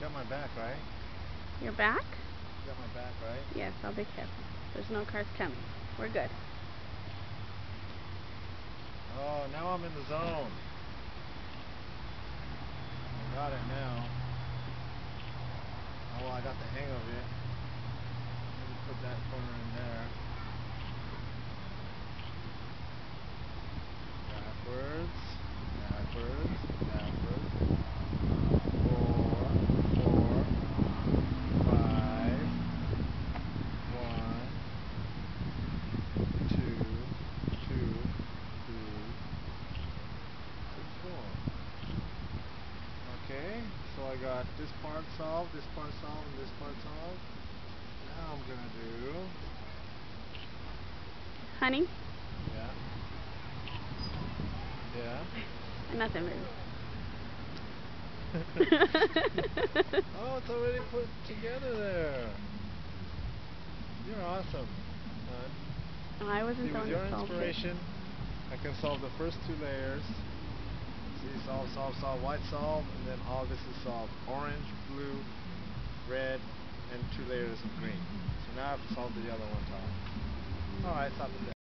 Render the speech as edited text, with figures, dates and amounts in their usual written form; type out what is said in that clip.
got my back, right? Your back? You got my back, right? Yes, I'll be careful. There's no cars coming. We're good. Oh, now I'm in the zone. I got it now. Oh, well, I got the hang of it. Let me put that corner in there. Backwards, backwards, backwards. 4, 4, 5. 1, 2, 2, 3, 4. Okay, so I got this part solved, this part solved, and this part solved. Now I'm gonna do. Honey? Yeah. Yeah. Nothing, baby. Oh, it's already put together there. You're awesome, son. I wasn't See, the with one your that solved it. inspiration, I can solve the first 2 layers. See, solve, solve, solve, white solve, and then all this is solved. Orange, blue, red, and 2 layers of green. So now I have to solve the yellow on top. Alright, stop it there.